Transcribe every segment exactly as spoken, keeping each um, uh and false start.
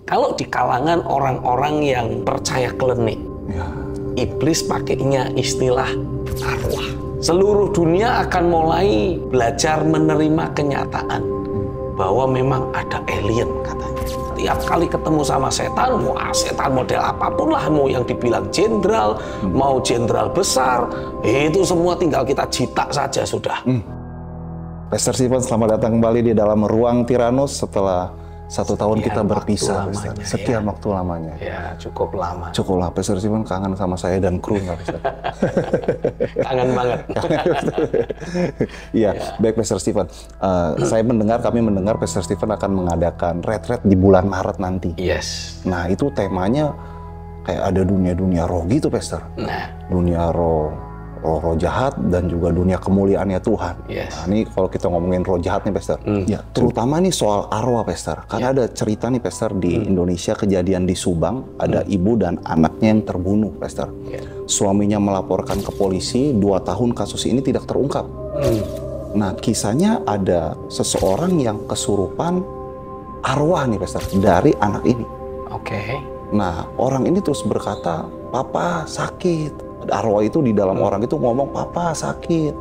Kalau di kalangan orang-orang yang percaya klinik, ya. Iblis pakainya istilah arwah. Seluruh dunia akan mulai belajar menerima kenyataan bahwa memang ada alien katanya. Tiap kali ketemu sama setan, wah setan model apapun lah, mau yang dibilang jenderal, hmm. mau jenderal besar, itu semua tinggal kita jitak saja sudah. Hmm. Pastor Stephen, selamat datang kembali di dalam Ruang Tyrannus setelah satu tahun sekian kita berpisah. Lamanya, sekian ya. waktu lamanya. Ya, cukup lama. Cukup lah, Pastor Stephen kangen sama saya dan kru nggak bisa. Kangen banget. Iya, ya. Baik Pastor Stephen. Uh, saya mendengar, kami mendengar Pastor Stephen akan mengadakan retret di bulan Maret nanti. Yes. Nah, itu temanya kayak ada dunia-dunia roh gitu, Pastor. Nah. Dunia roh. Roh-roh jahat dan juga dunia kemuliaannya Tuhan. Yes. Nah, ini kalau kita ngomongin roh jahat nih, Pastor. Mm. Ya, terutama nih soal arwah, Pastor. Karena yeah. ada cerita nih, Pastor, di mm. Indonesia, kejadian di Subang, ada mm. ibu dan anaknya yang terbunuh, Pastor. Yeah. Suaminya melaporkan ke polisi, dua tahun kasus ini tidak terungkap. Mm. Nah, kisahnya ada seseorang yang kesurupan arwah nih, Pastor, dari anak ini. Oke. Okay. Nah, orang ini terus berkata, "Papa sakit." Arwah itu di dalam hmm. orang itu ngomong, "Papa sakit."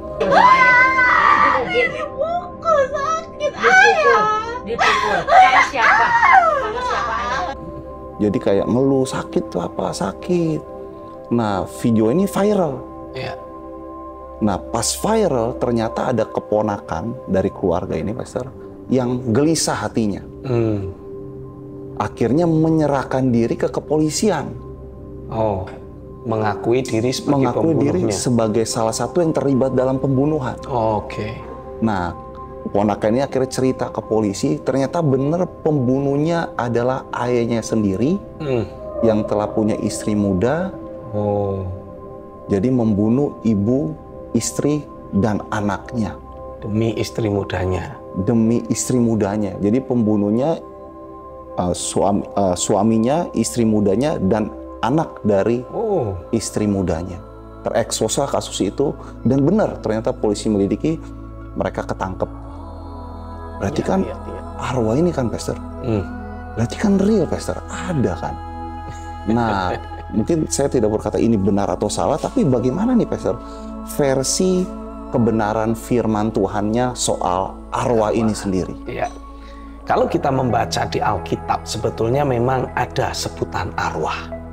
Ibuku sakit, ayah. Dipukul. Sama siapa? Sama siapa ayah? Jadi kayak ngeluh, "Sakit Papa, sakit." Nah, video ini viral. Yeah. Nah, pas viral ternyata ada keponakan dari keluarga ini, Pastor, yang gelisah hatinya. Hmm. Akhirnya menyerahkan diri ke kepolisian. Oh. Mengakui diri sebagai mengakui pembunuhnya. diri sebagai salah satu yang terlibat dalam pembunuhan. Oh, Oke. Okay. Nah, ponakan ini akhirnya cerita ke polisi, ternyata benar pembunuhnya adalah ayahnya sendiri hmm. yang telah punya istri muda. Oh. Jadi membunuh ibu, istri, dan anaknya. Demi istri mudanya. Demi istri mudanya. Jadi pembunuhnya uh, suami, uh, suaminya, istri mudanya, dan anak dari oh. istri mudanya. Terekspos kasus itu, dan benar ternyata polisi melidiki, mereka ketangkep. Berarti ya, kan ya, ya. arwah ini kan, Pastor. Hmm. Berarti kan real, Pastor. Ada kan. Nah, mungkin saya tidak berkata ini benar atau salah, tapi bagaimana nih, Pastor, versi kebenaran firman Tuhannya soal arwah, arwah. ini sendiri? Ya. Kalau kita membaca di Alkitab, sebetulnya memang ada sebutan arwah.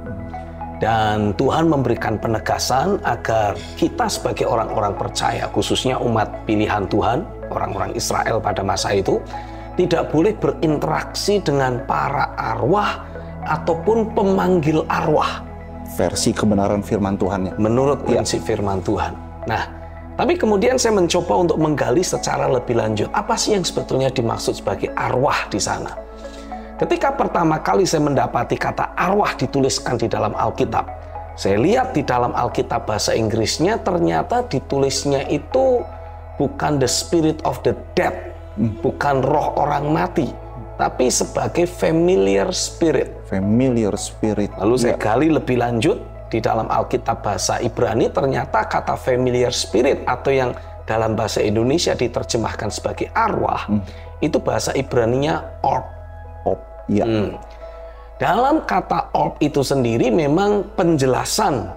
Dan Tuhan memberikan penegasan agar kita sebagai orang-orang percaya, khususnya umat pilihan Tuhan, orang-orang Israel pada masa itu, tidak boleh berinteraksi dengan para arwah ataupun pemanggil arwah. Versi kebenaran firman Tuhannya. Menurut prinsip ya. firman Tuhan. Nah, tapi kemudian saya mencoba untuk menggali secara lebih lanjut, apa sih yang sebetulnya dimaksud sebagai arwah di sana? Ketika pertama kali saya mendapati kata arwah dituliskan di dalam Alkitab, saya lihat di dalam Alkitab bahasa Inggrisnya ternyata ditulisnya itu bukan the spirit of the dead, hmm. bukan roh orang mati, tapi sebagai familiar spirit. Familiar spirit. Lalu saya gali lebih lanjut di dalam Alkitab bahasa Ibrani, ternyata kata familiar spirit atau yang dalam bahasa Indonesia diterjemahkan sebagai arwah, hmm. itu bahasa Ibraninya orb. Ya. Hmm. Dalam kata orb itu sendiri memang penjelasan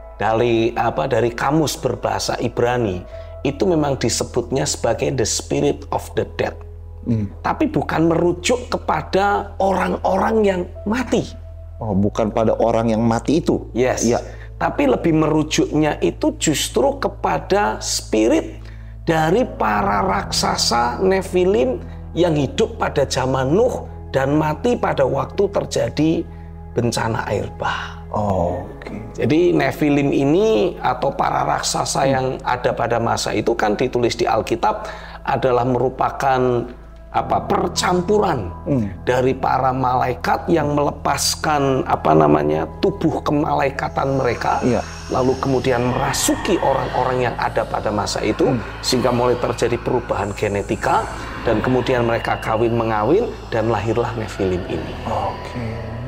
dari apa dari kamus berbahasa Ibrani itu memang disebutnya sebagai the spirit of the dead. Hmm. Tapi bukan merujuk kepada orang-orang yang mati. Oh, bukan pada orang yang mati itu. Yes. Ya. Tapi lebih merujuknya itu justru kepada spirit dari para raksasa Nephilim yang hidup pada zaman Nuh dan mati pada waktu terjadi bencana air bah. Oh, okay. Jadi Nephilim ini atau para raksasa hmm. yang ada pada masa itu kan ditulis di Alkitab adalah merupakan apa percampuran hmm. dari para malaikat yang melepaskan apa namanya tubuh kemalaikatan mereka, yeah. lalu kemudian merasuki orang-orang yang ada pada masa itu hmm. sehingga mulai terjadi perubahan genetika. Dan kemudian mereka kawin mengawin dan lahirlah Nephilim ini. Oke.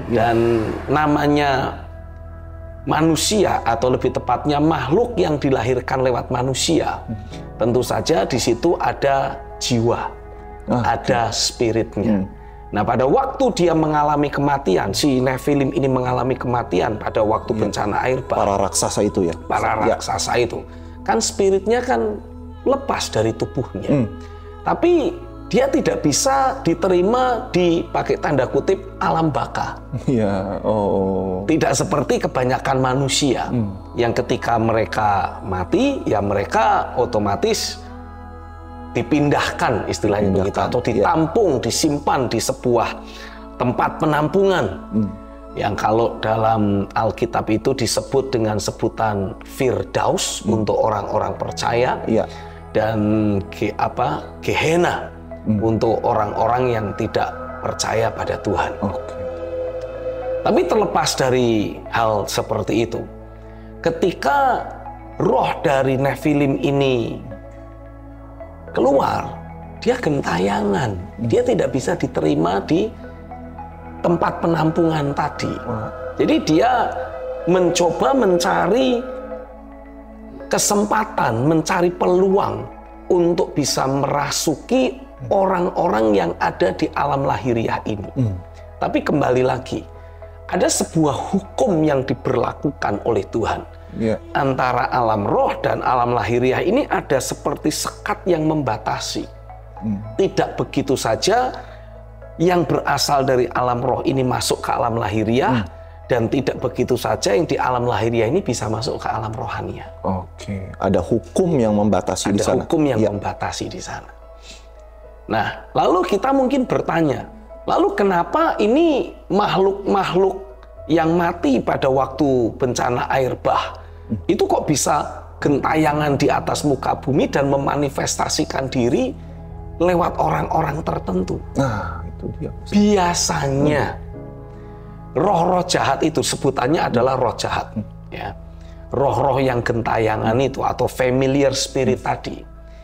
Dan namanya manusia atau lebih tepatnya makhluk yang dilahirkan lewat manusia, tentu saja di situ ada jiwa, ah, ada spiritnya. Hmm. Nah, pada waktu dia mengalami kematian, si Nephilim ini mengalami kematian pada waktu ya. bencana air bah. Para raksasa itu ya. Para ya. raksasa itu. Kan spiritnya kan lepas dari tubuhnya. Hmm. Tapi dia tidak bisa diterima di pakai tanda kutip alam baka. Ya, oh. Tidak seperti kebanyakan manusia hmm. yang ketika mereka mati, ya mereka otomatis dipindahkan istilahnya begitu, atau ditampung, ya. disimpan di sebuah tempat penampungan. Hmm. Yang kalau dalam Alkitab itu disebut dengan sebutan Firdaus hmm. untuk orang-orang percaya, ya. dan ge, apa Gehenna hmm. untuk orang-orang yang tidak percaya pada Tuhan. Okay. Tapi terlepas dari hal seperti itu, ketika roh dari Nephilim ini keluar, dia gentayangan, hmm. dia tidak bisa diterima di tempat penampungan tadi. Hmm. Jadi dia mencoba mencari kesempatan, mencari peluang untuk bisa merasuki hmm. orang-orang yang ada di alam lahiriah ini. Hmm. Tapi kembali lagi, ada sebuah hukum yang diberlakukan oleh Tuhan. Yeah. Antara alam roh dan alam lahiriah ini ada seperti sekat yang membatasi. Hmm. Tidak begitu saja yang berasal dari alam roh ini masuk ke alam lahiriah, hmm. dan tidak begitu saja yang di alam lahiriah ini bisa masuk ke alam rohania. Oke, okay. Ada hukum yang membatasi ada di sana. Ada hukum yang yeah. membatasi di sana. Nah, lalu kita mungkin bertanya, lalu kenapa ini makhluk-makhluk yang mati pada waktu bencana air bah hmm. itu kok bisa gentayangan di atas muka bumi dan memanifestasikan diri lewat orang-orang tertentu? Nah, itu dia. Biasanya hmm. roh-roh jahat itu sebutannya adalah roh jahat, hmm. ya. Roh-roh yang gentayangan itu atau familiar spirit hmm. tadi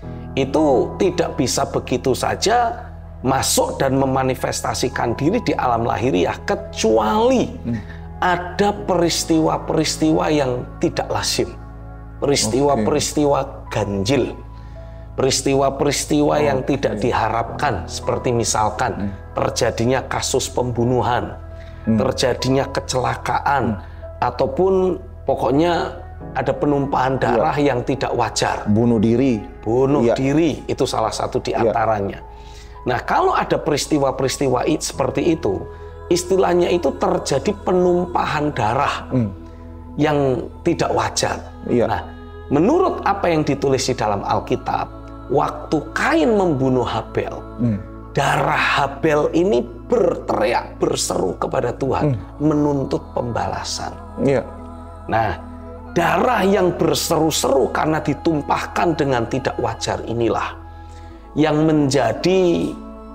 itu tidak bisa begitu saja masuk dan memanifestasikan diri di alam lahiriah kecuali hmm. ada peristiwa-peristiwa yang tidak lazim, peristiwa-peristiwa ganjil, peristiwa-peristiwa okay. yang tidak diharapkan, seperti misalkan hmm. terjadinya kasus pembunuhan, hmm. terjadinya kecelakaan, hmm. ataupun pokoknya ada penumpahan darah ya. yang tidak wajar, bunuh diri, bunuh ya. diri itu salah satu di antaranya. Ya. Nah, kalau ada peristiwa-peristiwa seperti itu, istilahnya itu terjadi penumpahan darah hmm. yang tidak wajar. Iya. Nah, menurut apa yang ditulis di dalam Alkitab, waktu Kain membunuh Habel, hmm. darah Habel ini berteriak, berseru kepada Tuhan, hmm. menuntut pembalasan. Iya. Nah, darah yang berseru-seru karena ditumpahkan dengan tidak wajar inilah yang menjadi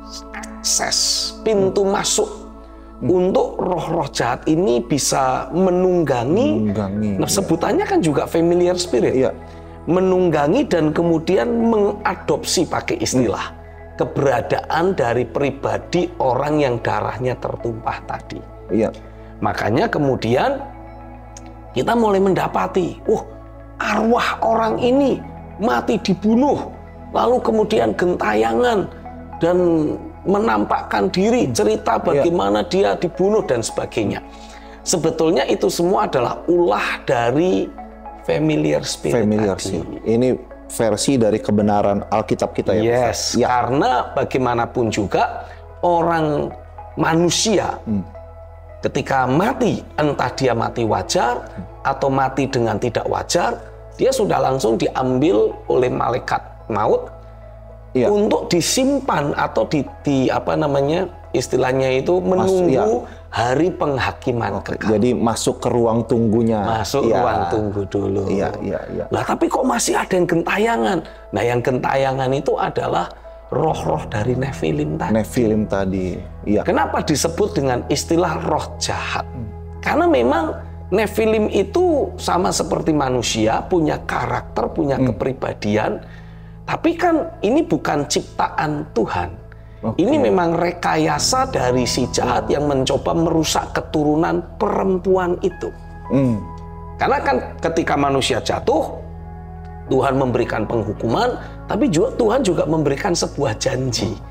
akses, pintu hmm. masuk hmm. untuk roh-roh jahat ini bisa menunggangi, menunggangi nah sebutannya ya. kan juga familiar spirit, ya. menunggangi dan kemudian mengadopsi pakai istilah hmm. keberadaan dari pribadi orang yang darahnya tertumpah tadi. Ya. Makanya kemudian kita mulai mendapati, uh, arwah orang ini mati dibunuh, lalu kemudian gentayangan dan menampakkan diri, cerita bagaimana ya. dia dibunuh dan sebagainya. Sebetulnya itu semua adalah ulah dari familiar spirit familiar tadi. Ini versi dari kebenaran Alkitab kita ya. Yes, ya. Karena bagaimanapun juga orang manusia hmm. ketika mati, entah dia mati wajar hmm. atau mati dengan tidak wajar, dia sudah langsung diambil oleh malaikat maut ya. untuk disimpan atau di, di apa namanya istilahnya itu menunggu Mas, ya. hari penghakiman Oke, kekal. Jadi masuk ke ruang tunggunya. Masuk ya. ruang tunggu dulu. Iya, iya, iya. Lah tapi kok masih ada yang gentayangan? Nah, yang gentayangan itu adalah roh-roh dari Nephilim tadi. Nephilim tadi. Iya. Kenapa disebut dengan istilah roh jahat? Hmm. Karena memang Nephilim itu sama seperti manusia, punya karakter, punya hmm. kepribadian. Tapi kan ini bukan ciptaan Tuhan. Okay. Ini memang rekayasa dari si jahat yang mencoba merusak keturunan perempuan itu. Hmm. Karena kan ketika manusia jatuh, Tuhan memberikan penghukuman, tapi juga Tuhan juga memberikan sebuah janji.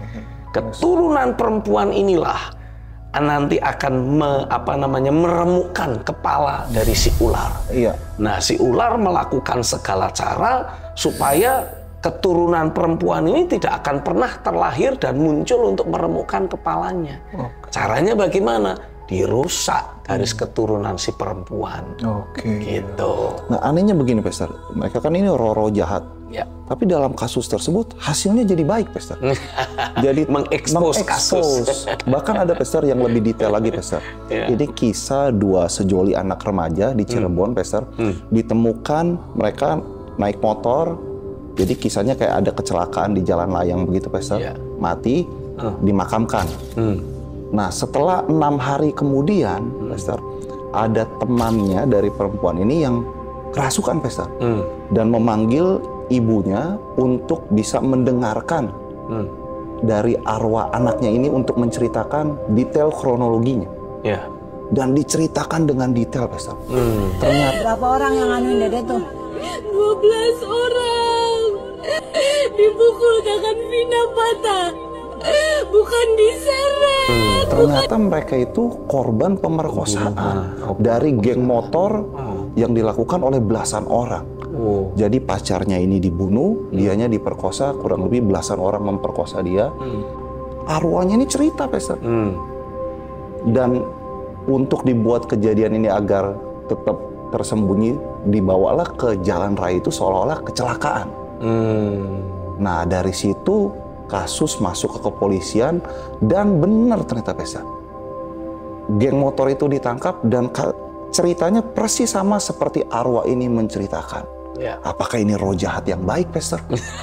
Keturunan perempuan inilah nanti akan me, apa namanya meremukkan kepala dari si ular. Iya. Nah, si ular melakukan segala cara supaya keturunan perempuan ini tidak akan pernah terlahir dan muncul untuk meremukkan kepalanya. Oke. Caranya bagaimana? Dirusak garis keturunan si perempuan. Oke. Gitu. Nah, anehnya begini, Pastor. Mereka kan ini roh-roh jahat. Ya. Tapi dalam kasus tersebut hasilnya jadi baik, Pastor. Jadi mengekspos kasus. Bahkan ada, Pastor, yang lebih detail lagi, Pastor. Ya. Ini kisah dua sejoli anak remaja di Cirebon, hmm. Pastor. Hmm. Ditemukan mereka naik motor. Jadi kisahnya kayak ada kecelakaan di jalan layang begitu, Pastor. Ya. Mati, hmm. dimakamkan. Hmm. Nah, setelah enam hari kemudian, hmm. Pastor, ada temannya dari perempuan ini yang kerasukan, Pastor. Hmm. Dan memanggil ibunya untuk bisa mendengarkan hmm. dari arwah anaknya ini untuk menceritakan detail kronologinya. Ya. Dan diceritakan dengan detail, Pastor. Hmm. Ternyata berapa orang yang nganuin Dede tuh? dua belas orang. Dipukul tangan Vina patah. Bukan diseret. Hmm. Ternyata mereka itu korban pemerkosaan oh. dari geng motor oh. yang dilakukan oleh belasan orang. Oh. Jadi pacarnya ini dibunuh, hmm. dianya diperkosa, kurang lebih belasan orang memperkosa dia. Hmm. Arwahnya ini cerita, Pastor. Hmm. Dan untuk dibuat kejadian ini agar tetap tersembunyi, dibawalah ke jalan raya itu seolah-olah kecelakaan. Hmm. Nah, dari situ kasus masuk ke kepolisian dan benar ternyata, Pastor. Geng motor itu ditangkap dan ceritanya persis sama seperti arwah ini menceritakan. Ya. Apakah ini roh jahat yang baik, Pastor?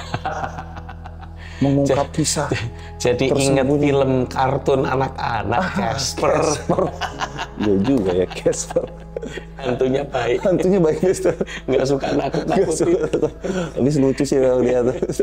Mengungkap kisah. Jadi ingat film kartun anak-anak, Casper. Iya juga ya, Casper. Hantunya baik. Hantunya baik, Pastor. Nggak suka nakut-nakutin. Habis lucu sih kalau lihat.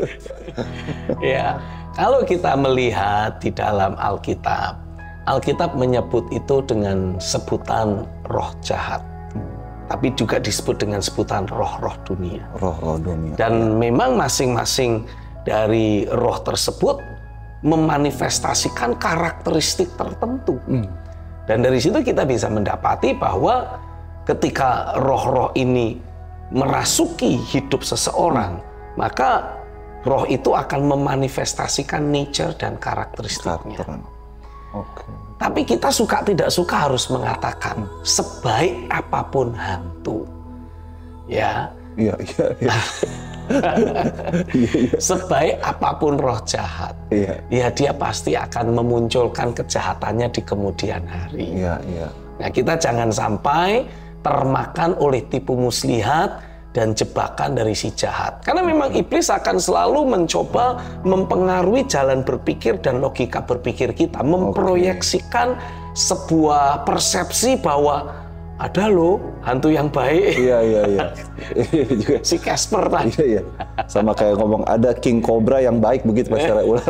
Ya, kalau kita melihat di dalam Alkitab, Alkitab menyebut itu dengan sebutan roh jahat. Tapi juga disebut dengan sebutan roh-roh dunia. Roh-roh dunia. Dan memang masing-masing dari roh tersebut memanifestasikan karakteristik tertentu. Hmm. Dan dari situ kita bisa mendapati bahwa ketika roh-roh ini merasuki hidup seseorang, hmm. maka roh itu akan memanifestasikan nature dan karakteristiknya. Karakter. Oke. Tapi kita suka tidak suka harus mengatakan hmm. sebaik apapun hantu, ya. Iya, iya, iya. Sebaik apapun roh jahat, iya. ya dia pasti akan memunculkan kejahatannya di kemudian hari. Iya, iya. Nah, kita jangan sampai termakan oleh tipu muslihat dan jebakan dari si jahat. Karena memang iblis akan selalu mencoba mempengaruhi jalan berpikir dan logika berpikir kita. Memproyeksikan sebuah persepsi bahwa ada loh hantu yang baik. Iya, iya, iya. Si Casper tadi. Iya, iya. Sama kayak ngomong ada King Cobra yang baik begitu Pastor ular.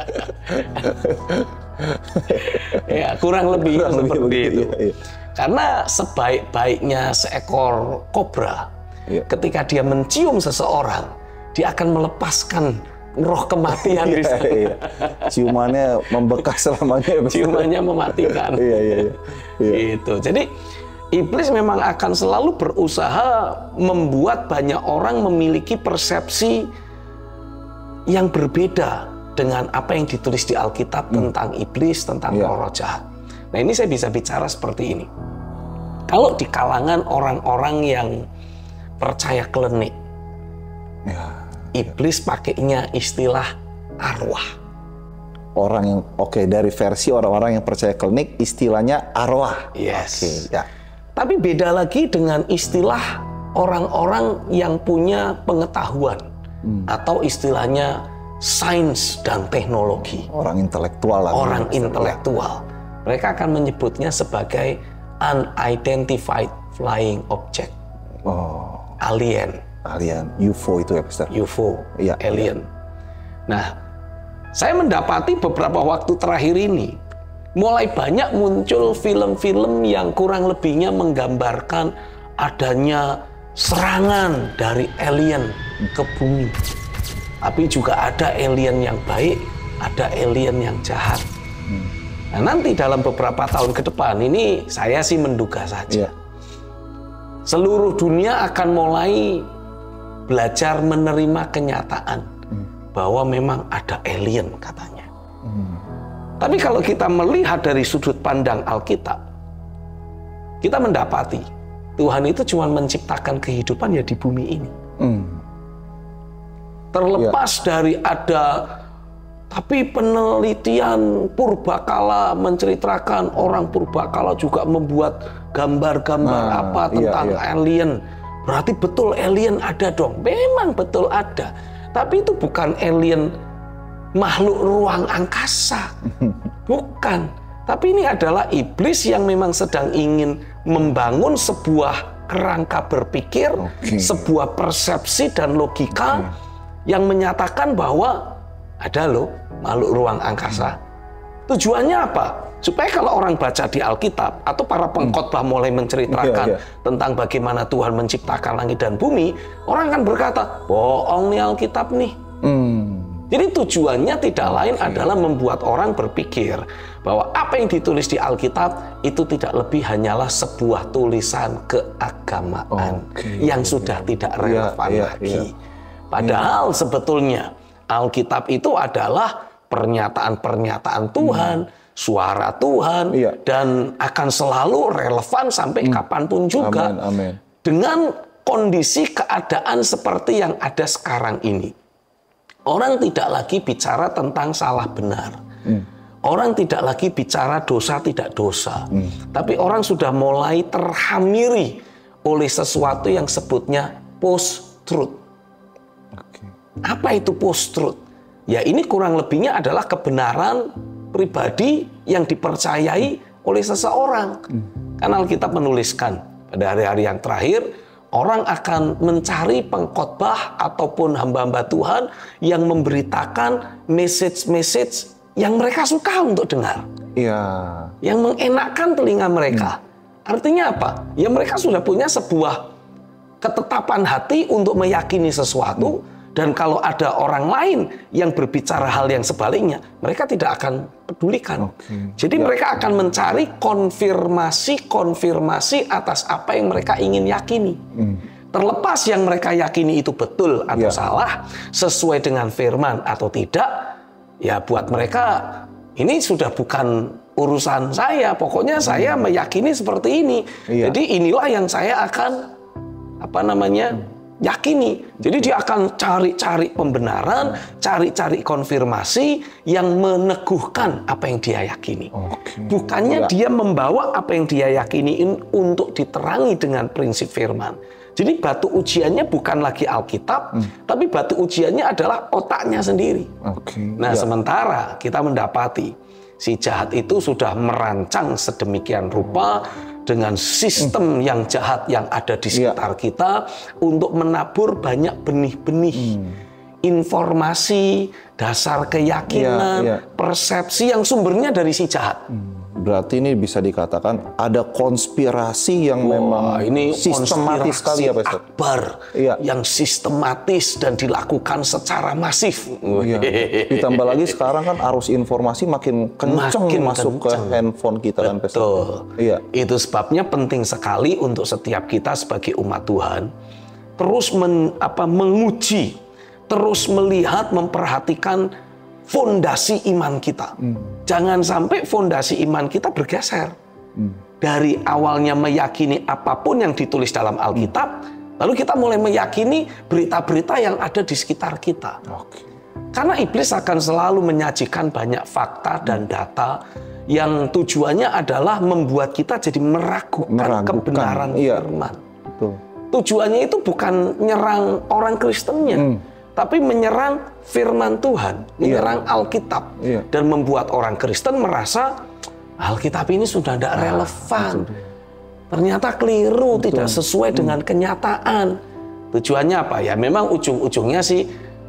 Ya, kurang lebih kurang seperti lebih itu. Iya, iya. Karena sebaik-baiknya seekor kobra, ya. ketika dia mencium seseorang, dia akan melepaskan roh kematian. Iya, iya. Ciumannya membekas selamanya. Ciumannya mematikan. Iya, iya, iya. Iya. Gitu. Jadi iblis memang akan selalu berusaha membuat banyak orang memiliki persepsi yang berbeda dengan apa yang ditulis di Alkitab hmm. tentang iblis, tentang ya. roh-roh jahat. Nah, ini saya bisa bicara seperti ini. Kalau di kalangan orang-orang yang percaya klinik, ya, iblis ya. pakainya istilah arwah. Orang yang oke okay, dari versi orang-orang yang percaya klinik istilahnya arwah. Yes. Okay, ya. Tapi beda lagi dengan istilah orang-orang yang punya pengetahuan hmm. atau istilahnya sains dan teknologi. Orang intelektual lah. Orang intelektual. Mereka akan menyebutnya sebagai unidentified flying object. Oh. Alien. Alien. U F O itu ya, Pastor? U F O. Ya, alien. Ya. Nah, saya mendapati beberapa waktu terakhir ini, mulai banyak muncul film-film yang kurang lebihnya menggambarkan adanya serangan dari alien ke bumi. Tapi juga ada alien yang baik, ada alien yang jahat. Hmm. Nah, nanti dalam beberapa tahun ke depan ini saya sih menduga saja. Yeah. Seluruh dunia akan mulai belajar menerima kenyataan hmm. bahwa memang ada alien katanya. Hmm. Tapi kalau kita melihat dari sudut pandang Alkitab, kita mendapati Tuhan itu cuma menciptakan kehidupan ya di bumi ini. Hmm. Terlepas ya. dari ada, tapi penelitian purbakala menceritakan orang purbakala juga membuat gambar-gambar nah, apa tentang iya, iya. alien. Berarti betul alien ada dong. Memang betul ada. Tapi itu bukan alien makhluk ruang angkasa. Bukan. Tapi ini adalah iblis yang memang sedang ingin membangun sebuah kerangka berpikir, okay. sebuah persepsi dan logika okay. yang menyatakan bahwa ada loh makhluk ruang angkasa. Tujuannya apa? Supaya kalau orang baca di Alkitab atau para pengkhotbah hmm. mulai menceritakan yeah, yeah. tentang bagaimana Tuhan menciptakan langit dan bumi, orang akan berkata, bohong nih Alkitab nih. Hmm. Jadi tujuannya tidak lain okay. adalah membuat orang berpikir bahwa apa yang ditulis di Alkitab itu tidak lebih hanyalah sebuah tulisan keagamaan okay. yang sudah tidak relevan yeah, yeah, lagi. Yeah. Padahal yeah. sebetulnya Alkitab itu adalah pernyataan-pernyataan Tuhan, hmm. suara Tuhan, yeah. dan akan selalu relevan sampai hmm. kapanpun juga. Amen, amen. Dengan kondisi keadaan seperti yang ada sekarang ini. Orang tidak lagi bicara tentang salah benar. Hmm. Orang tidak lagi bicara dosa tidak dosa. Hmm. Tapi orang sudah mulai terhamiri oleh sesuatu yang sebutnya post-truth. Okay. Apa itu post-truth? Ya ini kurang lebihnya adalah kebenaran pribadi yang dipercayai oleh seseorang. Hmm. Karena Alkitab menuliskan pada hari-hari yang terakhir, orang akan mencari pengkhotbah ataupun hamba-hamba Tuhan yang memberitakan message-message yang mereka suka untuk dengar. Iya. Yang mengenakkan telinga mereka. Hmm. Artinya apa? Ya mereka sudah punya sebuah ketetapan hati untuk meyakini sesuatu. Hmm. Dan kalau ada orang lain yang berbicara hal yang sebaliknya, mereka tidak akan pedulikan. Okay. Jadi ya. mereka akan mencari konfirmasi-konfirmasi atas apa yang mereka ingin yakini. Hmm. Terlepas yang mereka yakini itu betul atau ya. salah, sesuai dengan firman atau tidak, ya buat mereka ini sudah bukan urusan saya. Pokoknya hmm. saya meyakini seperti ini. Ya. Jadi inilah yang saya akan apa namanya? Hmm. yakini. Jadi dia akan cari-cari pembenaran, cari-cari konfirmasi yang meneguhkan apa yang dia yakini. Okay. Bukannya ya. dia membawa apa yang dia yakini untuk diterangi dengan prinsip firman. Jadi batu ujiannya bukan lagi Alkitab, hmm. tapi batu ujiannya adalah otaknya sendiri. Okay. Nah, ya. sementara kita mendapati si jahat itu sudah merancang sedemikian rupa dengan sistem hmm. yang jahat yang ada di sekitar ya. kita untuk menabur banyak benih-benih hmm. informasi, dasar keyakinan, ya, ya. persepsi yang sumbernya dari si jahat. Hmm. Berarti ini bisa dikatakan ada konspirasi yang Wah, memang ini sistematis sekali ya, Pastor. Akbar ya. yang sistematis dan dilakukan secara masif. Ya. Ditambah lagi sekarang kan arus informasi makin kencang makin masuk kenceng. ke handphone kita. Betul. Kan, Pastor. Iya. Itu sebabnya penting sekali untuk setiap kita sebagai umat Tuhan terus men, apa, menguji, terus melihat, memperhatikan fondasi iman kita. Hmm. Jangan sampai fondasi iman kita bergeser. Hmm. Dari awalnya meyakini apapun yang ditulis dalam Alkitab, hmm. lalu kita mulai meyakini berita-berita yang ada di sekitar kita. Okay. Karena iblis akan selalu menyajikan banyak fakta dan data yang tujuannya adalah membuat kita jadi meragukan, meragukan. kebenaran iya. firman. Betul. Tujuannya itu bukan nyerang orang Kristennya. Hmm. Tapi menyerang firman Tuhan, menyerang iya. Alkitab, iya. dan membuat orang Kristen merasa Alkitab ini sudah tidak nah, relevan. Betul. Ternyata keliru, betul. tidak sesuai hmm. dengan kenyataan. Tujuannya apa? Ya memang ujung-ujungnya sih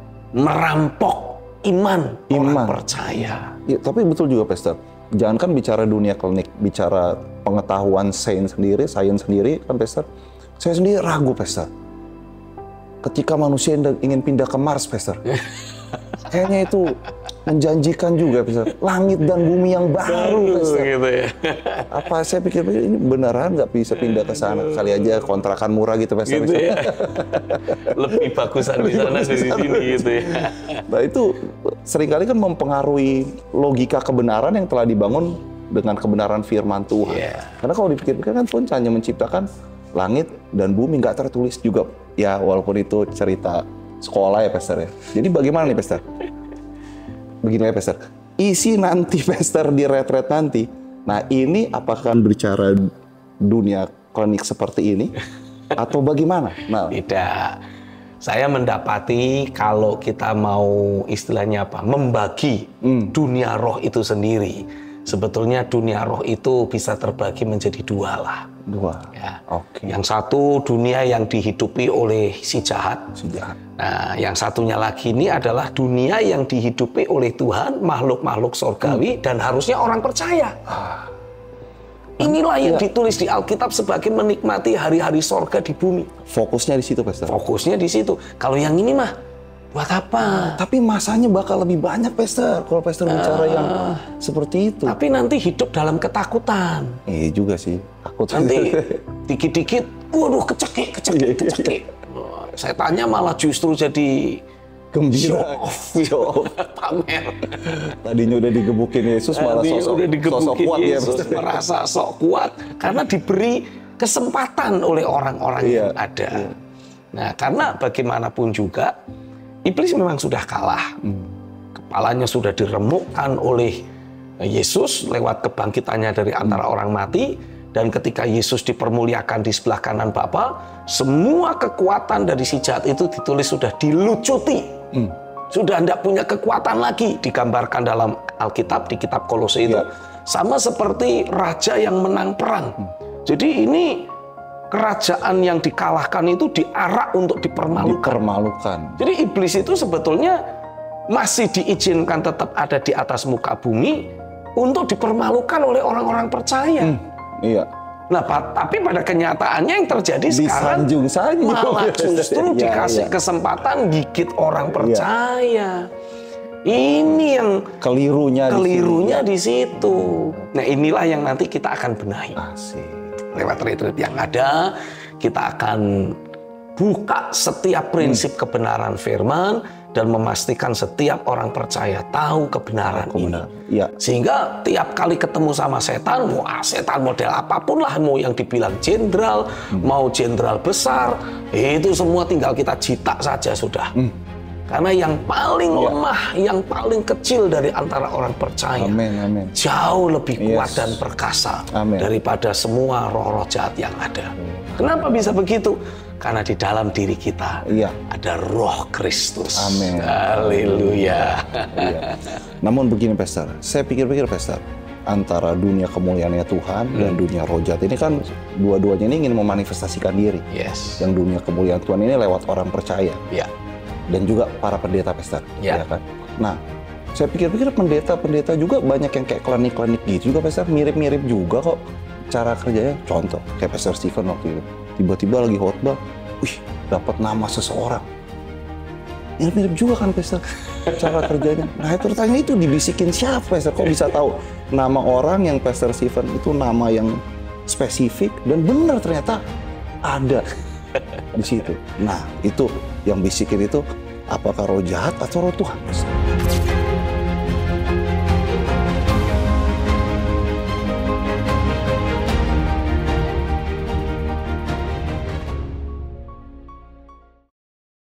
merampok iman, iman. orang percaya. Ya, tapi betul juga, Pastor. Jangan kan bicara dunia klinik, bicara pengetahuan sains sendiri, sains sendiri, kan, Pastor. Saya sendiri ragu, Pastor. Ketika manusia ingin pindah ke Mars, Pastor. Kayaknya itu menjanjikan juga, Pastor. Langit dan bumi yang baru, Pastor. Gitu ya. Apa saya pikir-pikir ini beneran nggak bisa pindah ke sana? Kali aja kontrakan murah gitu, Pastor. Gitu ya. Lebih bagusan di sana dari sini gitu ya. Nah itu seringkali kan mempengaruhi logika kebenaran yang telah dibangun dengan kebenaran firman Tuhan. Yeah. Karena kalau dipikir-pikir kan Tuhan hanya menciptakan langit dan bumi, nggak tertulis juga. Ya walaupun itu cerita sekolah ya, Pastor ya. Jadi bagaimana nih, Pastor? Begini ya, Pastor. Isi nanti, Pastor, di retret nanti. Nah, ini apakah berbicara dunia klinik seperti ini? Atau bagaimana? Nah, tidak. Saya mendapati kalau kita mau istilahnya apa? Membagi hmm. dunia roh itu sendiri. Sebetulnya dunia roh itu bisa terbagi menjadi dua lah. Dua. Ya. Oke. Yang satu dunia yang dihidupi oleh si jahat. Si jahat. Nah, yang satunya lagi ini adalah dunia yang dihidupi oleh Tuhan, makhluk-makhluk sorgawi, hmm. dan harusnya orang percaya. Ah. Inilah yang ya. ditulis di Alkitab sebagai menikmati hari-hari sorga di bumi. Fokusnya di situ, Pastor. Fokusnya di situ. Kalau yang ini mah buat apa? Tapi masanya bakal lebih banyak, Pastor. Kalau Pastor uh, bicara yang seperti itu. Tapi nanti hidup dalam ketakutan. Iya juga sih. Takut. Nanti dikit-dikit, waduh kecekik, kecekik, kecekik. Saya tanya malah justru jadi gembira. Show off, show off. Pamer. Tadinya udah digebukin Yesus, malah sosok, udah sosok kuat Yesus, ya. Merasa sok kuat karena diberi kesempatan oleh orang-orang iya, yang ada. Iya. Nah, karena bagaimanapun juga iblis memang sudah kalah. Hmm. Kepalanya sudah diremukkan oleh Yesus lewat kebangkitannya dari antara hmm. orang mati. Dan ketika Yesus dipermuliakan di sebelah kanan Bapa, semua kekuatan dari si jahat itu ditulis sudah dilucuti. Hmm. Sudah tidak punya kekuatan lagi. Digambarkan dalam Alkitab, di kitab Kolose itu. Ya. Sama seperti raja yang menang perang. Hmm. Jadi ini kerajaan yang dikalahkan itu diarak untuk dipermalukan. Dipermalukan. Jadi iblis itu sebetulnya masih diizinkan tetap ada di atas muka bumi untuk dipermalukan oleh orang-orang percaya. Hmm. Iya. Nah, tapi pada kenyataannya yang terjadi sekarang saja. malah justru ya, dikasih ya. kesempatan gigit orang percaya. Ya. Ini yang kelirunya, kelirunya di situ. Nah, inilah yang nanti kita akan benahi. Asik. Lewat retreat yang ada, kita akan buka setiap prinsip hmm. kebenaran firman dan memastikan setiap orang percaya tahu kebenaran Kebenar. ini. Ya. Sehingga tiap kali ketemu sama setan, wah setan model apapun lah, mau yang dibilang jenderal, hmm. mau jenderal besar, itu semua tinggal kita jitak saja sudah. Hmm. Karena yang paling ya. lemah, yang paling kecil dari antara orang percaya, amen, amen. jauh lebih kuat yes. dan perkasa amen. daripada semua roh-roh jahat yang ada. Hmm. Kenapa bisa begitu? Karena di dalam diri kita iya. ada Roh Kristus. Amin. Haleluya. Iya. Namun begini, Pastor, saya pikir-pikir, Pastor, antara dunia kemuliaannya Tuhan hmm. dan dunia roh jahat ini kan dua-duanya ini ingin memanifestasikan diri. Yes. Yang dunia kemuliaan Tuhan ini lewat orang percaya. Yeah. Dan juga para pendeta, Pastor. Yeah. Ya kan? Nah, saya pikir-pikir pendeta-pendeta juga banyak yang kayak klinik-klinik gitu juga, Pastor. Mirip-mirip juga kok cara kerjanya. Contoh, kayak Pastor Stephen waktu itu. Tiba-tiba lagi khotbah, wih, dapat nama seseorang. Mirip-mirip juga kan, Pastor, cara kerjanya. Nah, itu pertanyaan itu dibisikin siapa, Pastor? Kok bisa tahu nama orang yang Pastor Stephen itu nama yang spesifik dan benar ternyata ada di situ. Nah, itu yang bisikin itu apakah roh jahat atau roh Tuhan, Pastor?